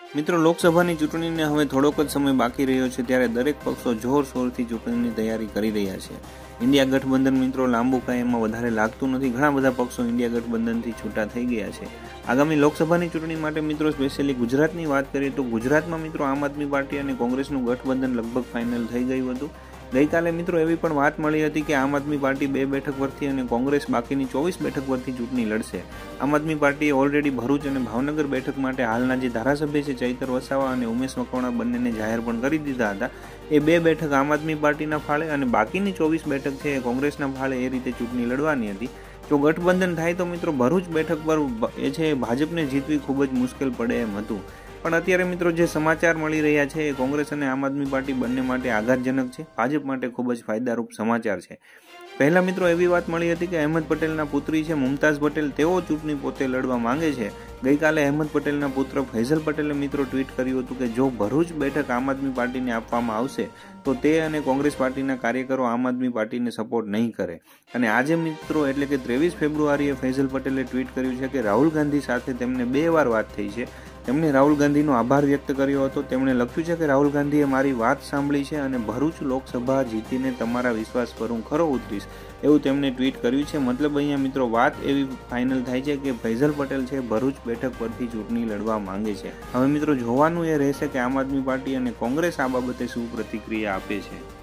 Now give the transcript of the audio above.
મિત્રો, લોકસભાની ચૂંટણીને હવે થોડોક જ સમય બાકી રહ્યો છે ત્યારે દરેક પક્ષો જોરશોરથી ચૂંટણીની તૈયારી કરી રહ્યા છે. ઇન્ડિયા ગઠબંધન મિત્રો લાંબુ કાંઈ એમાં વધારે લાગતું નથી. ઘણા બધા પક્ષો ઇન્ડિયા ગઠબંધનથી છૂટા થઈ ગયા છે. આગામી લોકસભાની ચૂંટણી માટે મિત્રો સ્પેશિયલી ગુજરાતની વાત કરીએ તો ગુજરાતમાં મિત્રો આમ આદમી પાર્ટી અને કોંગ્રેસનું ગઠબંધન લગભગ ફાઇનલ થઈ ગયું હતું. ગઈકાલે મિત્રો એવી પણ વાત મળી હતી કે આમ આદમી પાર્ટી 2 બેઠક પરથી અને કોંગ્રેસ બાકીની 24 બેઠક પરથી ચૂંટણી લડશે. આમ આદમી પાર્ટીએ ઓલરેડી ભરૂચ અને ભાવનગર બેઠક માટે હાલના જે ધારાસભ્ય છે ચૈતર વસાવા અને ઉમેશ મકવાણા બંનેને જાહેર પણ કરી દીધા હતા. એ 2 બેઠક આમ આદમી પાર્ટીના ફાળે અને બાકીની 24 બેઠક છે એ કોંગ્રેસના ફાળે એ રીતે ચૂંટણી લડવાની હતી. જો ગઠબંધન થાય તો મિત્રો ભરૂચ બેઠક પર એ છે ભાજપને જીતવી ખૂબ જ મુશ્કેલ પડે એમ હતું. પણ અત્યારે મિત્રો જે સમાચાર મળી રહ્યા છે એ કોંગ્રેસ અને આમ આદમી પાર્ટી બંને માટે આઘાતજનક છે. ભાજપ માટે ખૂબ જ ફાયદારૂપ સમાચાર છે. પહેલા મિત્રો એવી વાત મળી હતી કે અહેમદ પટેલના પુત્રી છે મુમતાઝ પટેલ, તેઓ ચૂંટણી પોતે લડવા માંગે છે. ગઈકાલે અહેમદ પટેલના પુત્ર ફૈઝલ પટેલે મિત્રો ટ્વીટ કર્યું હતું કે જો ભરૂચ બેઠક આમ આદમી પાર્ટીને આપવામાં આવશે તો તે અને કોંગ્રેસ પાર્ટીના કાર્યકરો આમ આદમી પાર્ટીને સપોર્ટ નહીં કરે. અને આજે મિત્રો એટલે કે 23 ફેબ્રુઆરીએ ફૈઝલ પટેલે ટ્વીટ કર્યું છે કે રાહુલ ગાંધી સાથે તેમને 2 વાર વાત થઈ છે. તેમણે રાહુલ ગાંધીનો આભાર વ્યક્ત કર્યો હતો. તેમણે લખ્યું છે કે રાહુલ ગાંધીએ મારી વાત સાંભળી છે અને ભરૂચ લોકસભા જીતીને તમારા વિશ્વાસ પર હું ખરો ઉતરીશ એવું તેમણે ટ્વીટ કર્યું છે. મતલબ અહીંયા મિત્રો વાત એવી ફાઇનલ થાય છે કે ફૈઝલ પટેલ છે ભરૂચ બેઠક પરથી ચૂંટણી લડવા માંગે છે. હવે મિત્રો જોવાનું એ રહેશે કે આમ આદમી પાર્ટી અને કોંગ્રેસ આ બાબતે શું પ્રતિક્રિયા આપે છે.